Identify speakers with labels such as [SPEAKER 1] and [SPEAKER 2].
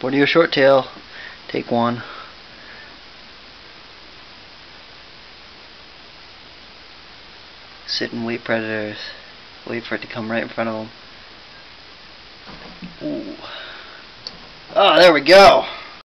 [SPEAKER 1] Borneo short tail, take one. Sit and wait predators. Wait for it to come right in front of them. Ooh. Oh, there we go.